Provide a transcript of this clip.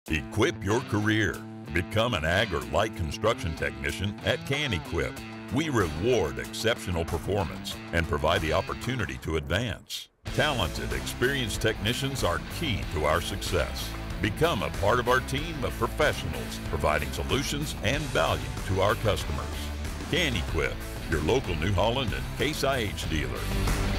Equip your career. Become an ag or light construction technician at KanEquip. We reward exceptional performance and provide the opportunity to advance. Talented, experienced technicians are key to our success. Become a part of our team of professionals providing solutions and value to our customers. KanEquip, your local New Holland and Case IH dealer.